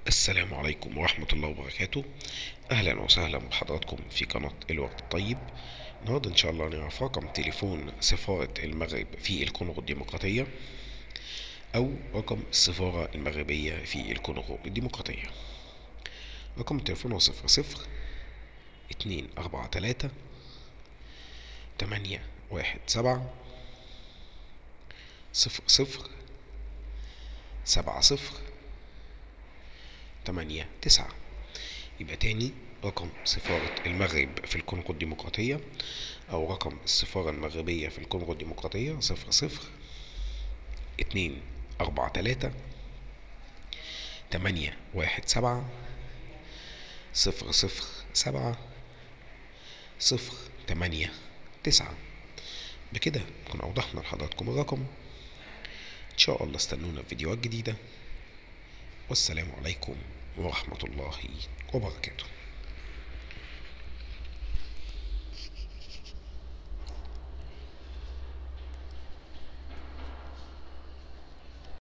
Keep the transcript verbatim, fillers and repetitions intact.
السلام عليكم ورحمة الله وبركاته. أهلا وسهلا بحضراتكم في قناة الوقت الطيب. النهاردة إن شاء الله نعرف رقم تليفون سفارة المغرب في الكونغو الديمقراطية، أو رقم السفارة المغربية في الكونغو الديمقراطية. رقم التليفون هو صفر صفر اتنين أربعة تلاتة تمانية واحد سبعة صفر صفر سبعة صفر تمانية تسعة. يبقى تاني، رقم سفارة المغرب في الكونغو الديمقراطية أو رقم السفارة المغربية في الكونغو الديمقراطية صفر صفر اتنين أربعة تلاتة تمانية واحد سبعة صفر صفر سبعة صفر تمانية تسعة. بكده نكون أوضحنا لحضراتكم الرقم. إن شاء الله استنونا في فيديوهات جديدة، والسلام عليكم ورحمة الله وبركاته.